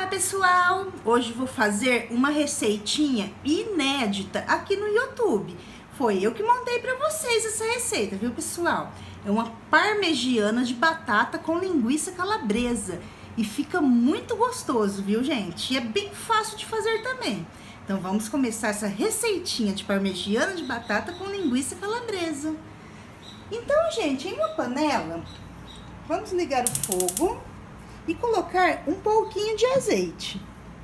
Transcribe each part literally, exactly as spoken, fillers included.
Olá pessoal, hoje vou fazer uma receitinha inédita aqui no YouTube. Foi eu que montei para vocês essa receita, viu pessoal? É uma parmegiana de batata com linguiça calabresa e fica muito gostoso, viu gente? E é bem fácil de fazer também. Então vamos começar essa receitinha de parmegiana de batata com linguiça calabresa. Então gente, em uma panela, vamos ligar o fogo e colocar um pouquinho de azeite.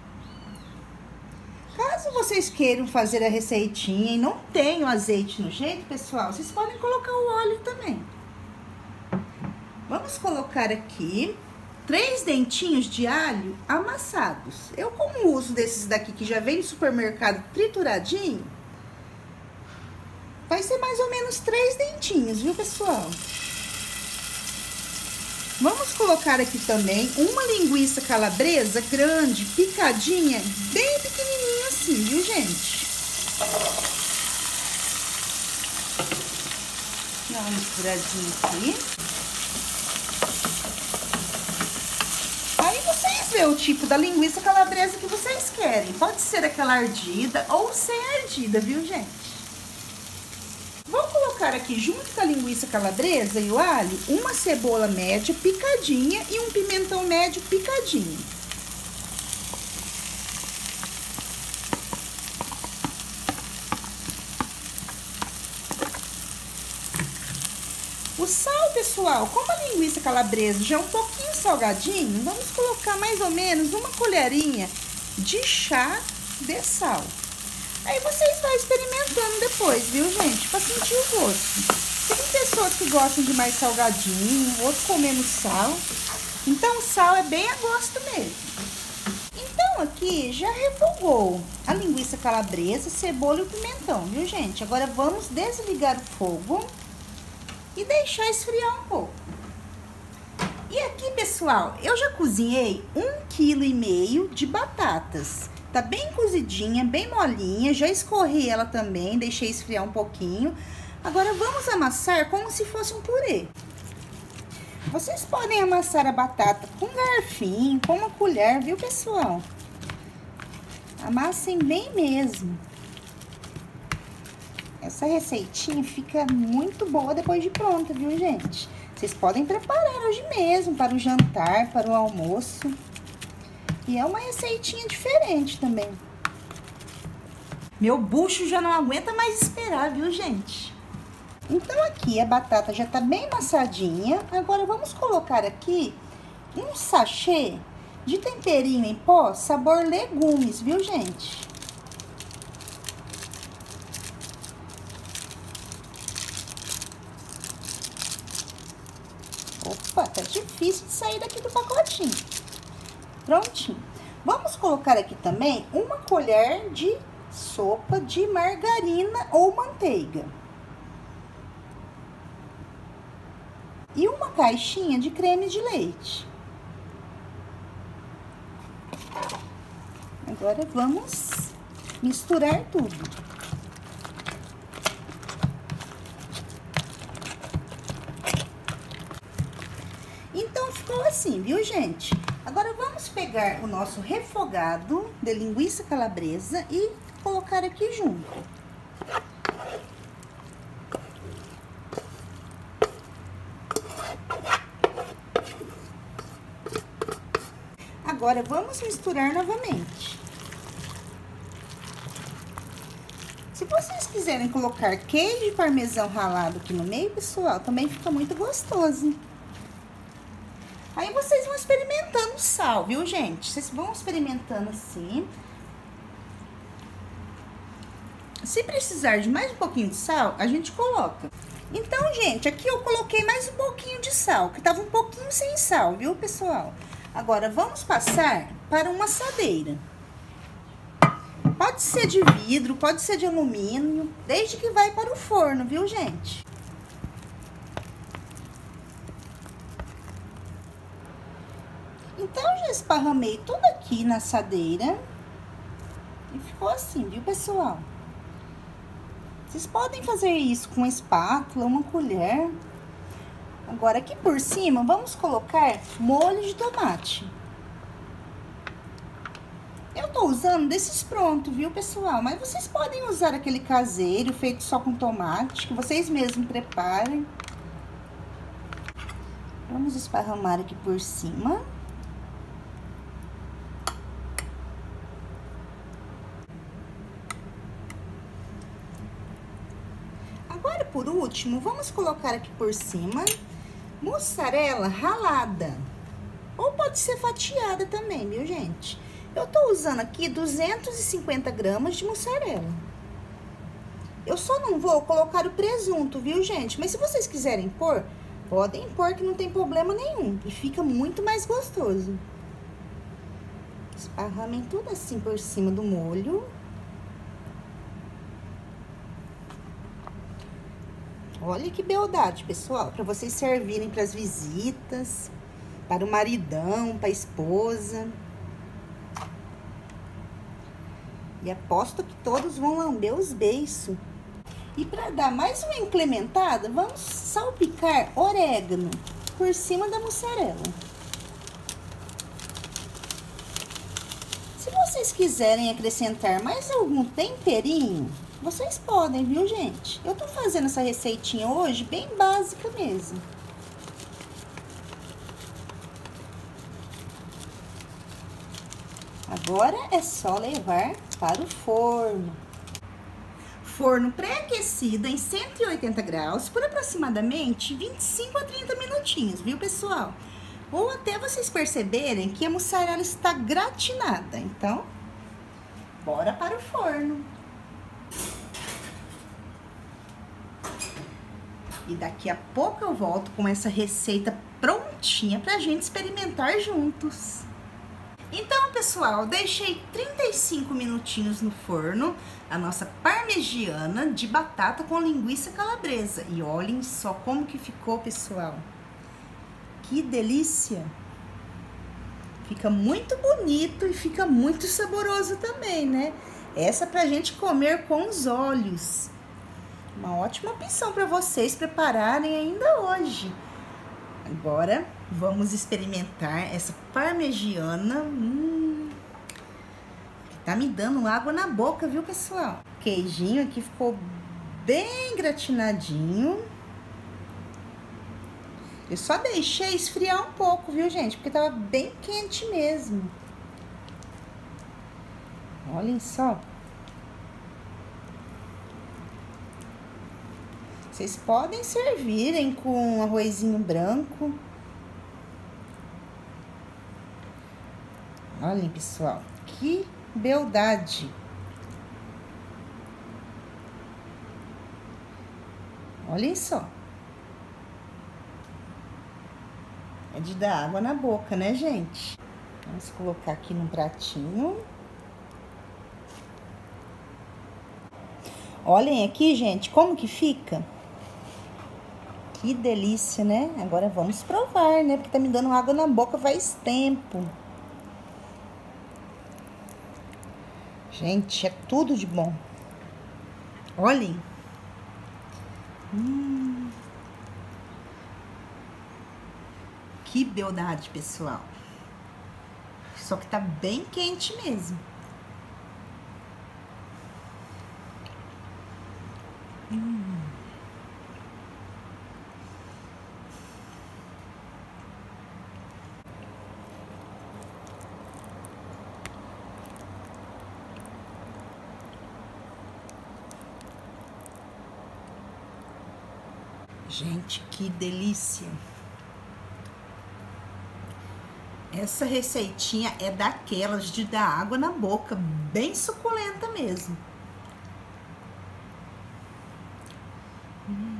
Caso vocês queiram fazer a receitinha e não tenham azeite no jeito, pessoal, vocês podem colocar o óleo também. Vamos colocar aqui três dentinhos de alho amassados. Eu, como uso desses daqui que já vem no supermercado trituradinho, vai ser mais ou menos três dentinhos, viu, pessoal? Vamos colocar aqui também uma linguiça calabresa grande, picadinha, bem pequenininha assim, viu, gente? Dá uma misturadinha aqui. Aí vocês vê o tipo da linguiça calabresa que vocês querem. Pode ser aquela ardida ou sem ardida, viu, gente? Vou colocar aqui junto com a linguiça calabresa e o alho, uma cebola média picadinha e um pimentão médio picadinho. O sal, pessoal, como a linguiça calabresa já é um pouquinho salgadinho, vamos colocar mais ou menos uma colherinha de chá de sal. Aí vocês vão experimentando depois, viu, gente? Pra sentir o gosto. Tem pessoas que gostam de mais salgadinho, outros com menos sal. Então, o sal é bem a gosto mesmo. Então, aqui já refogou a linguiça calabresa, cebola e o pimentão, viu, gente? Agora, vamos desligar o fogo e deixar esfriar um pouco. E aqui, pessoal, eu já cozinhei um quilo e meio de batatas. Tá bem cozidinha, bem molinha, já escorri ela também, deixei esfriar um pouquinho. Agora vamos amassar como se fosse um purê. Vocês podem amassar a batata com um garfinho, com uma colher, viu, pessoal? Amassem bem mesmo. Essa receitinha fica muito boa depois de pronta, viu, gente? Vocês podem preparar hoje mesmo, para o jantar, para o almoço. E é uma receitinha diferente também. Meu bucho já não aguenta mais esperar, viu, gente? Então, aqui a batata já tá bem amassadinha. Agora, vamos colocar aqui um sachê de temperinho em pó, sabor legumes, viu, gente? Opa, tá difícil de sair daqui do pacotinho. Prontinho. Vamos colocar aqui também uma colher de sopa de margarina ou manteiga. E uma caixinha de creme de leite. Agora, vamos misturar tudo. Então, ficou assim, viu, gente? Agora, vamos pegar o nosso refogado de linguiça calabresa e colocar aqui junto. Agora, vamos misturar novamente. Se vocês quiserem colocar queijo e parmesão ralado aqui no meio, pessoal, também fica muito gostoso. Aí, vocês vão experimentando o sal, viu, gente? Vocês vão experimentando assim. Se precisar de mais um pouquinho de sal, a gente coloca. Então, gente, aqui eu coloquei mais um pouquinho de sal, que tava um pouquinho sem sal, viu, pessoal? Agora, vamos passar para uma assadeira. Pode ser de vidro, pode ser de alumínio, desde que vai para o forno, viu, gente? Então, já esparramei tudo aqui na assadeira. E ficou assim, viu, pessoal? Vocês podem fazer isso com uma espátula, uma colher. Agora, aqui por cima, vamos colocar molho de tomate. Eu tô usando desses prontos, viu, pessoal? Mas vocês podem usar aquele caseiro, feito só com tomate, que vocês mesmos preparem. Vamos esparramar aqui por cima. Agora, por último, vamos colocar aqui por cima mussarela ralada. Ou pode ser fatiada também, viu, gente? Eu tô usando aqui duzentos e cinquenta gramas de mussarela. Eu só não vou colocar o presunto, viu, gente? Mas se vocês quiserem pôr, podem pôr que não tem problema nenhum. E fica muito mais gostoso. Esparramem tudo assim por cima do molho. Olha que beldade, pessoal, para vocês servirem para as visitas, para o maridão, para a esposa. E aposto que todos vão lamber os beiços. E para dar mais uma incrementada, vamos salpicar orégano por cima da mussarela. Se vocês quiserem acrescentar mais algum temperinho, vocês podem, viu, gente? Eu tô fazendo essa receitinha hoje bem básica mesmo. Agora é só levar para o forno. Forno pré-aquecido em cento e oitenta graus por aproximadamente vinte e cinco a trinta minutinhos, viu, pessoal? Ou até vocês perceberem que a mussarela está gratinada. Então, bora para o forno. E daqui a pouco eu volto com essa receita prontinha pra gente experimentar juntos. Então, pessoal, deixei trinta e cinco minutinhos no forno a nossa parmegiana de batata com linguiça calabresa. E olhem só como que ficou, pessoal. Que delícia! Fica muito bonito e fica muito saboroso também, né? Essa pra gente comer com os olhos. Uma ótima opção para vocês prepararem ainda hoje. Agora, vamos experimentar essa parmegiana. Hum, tá me dando água na boca, viu, pessoal? O queijinho aqui ficou bem gratinadinho. Eu só deixei esfriar um pouco, viu, gente? Porque tava bem quente mesmo. Olhem só. Vocês podem servirem com arrozinho branco. Olhem, pessoal, que beldade. Olhem só. É de dar água na boca, né, gente? Vamos colocar aqui num pratinho. Olhem aqui, gente, como que fica. Que delícia, né? Agora vamos provar, né? Porque tá me dando água na boca faz tempo. Gente, é tudo de bom. Olhem. Hum. Que beldade, pessoal. Só que tá bem quente mesmo. Hum. Gente, que delícia! Essa receitinha é daquelas de dar água na boca, bem suculenta mesmo. Hum.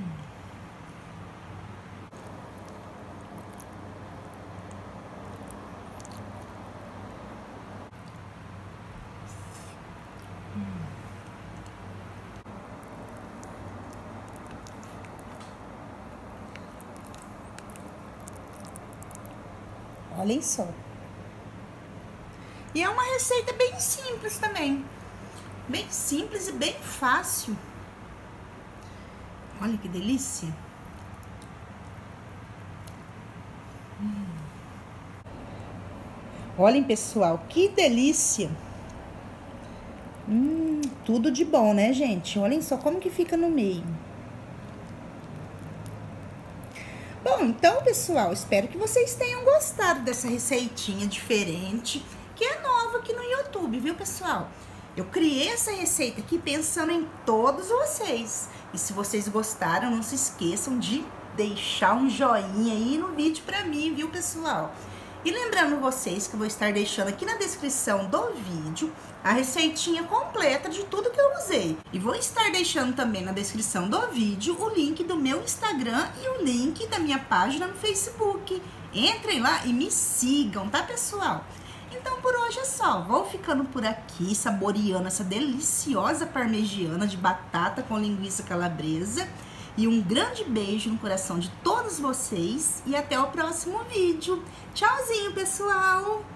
Hum. Olhem só. E é uma receita bem simples também. Bem simples e bem fácil. Olha que delícia. Hum. Olhem, pessoal, que delícia. Tudo de bom, né, gente? Olhem só como que fica no meio. Bom, então, pessoal, espero que vocês tenham gostado dessa receitinha diferente, que é nova aqui no YouTube, viu, pessoal? Eu criei essa receita aqui pensando em todos vocês. E se vocês gostaram, não se esqueçam de deixar um joinha aí no vídeo pra mim, viu, pessoal? E lembrando vocês que eu vou estar deixando aqui na descrição do vídeo a receitinha completa de tudo que eu usei. E vou estar deixando também na descrição do vídeo o link do meu Instagram e o link da minha página no Facebook. Entrem lá e me sigam, tá, pessoal? Então, por hoje é só. Vou ficando por aqui, saboreando essa deliciosa parmegiana de batata com linguiça calabresa. E um grande beijo no coração de todos vocês e até o próximo vídeo. Tchauzinho, pessoal!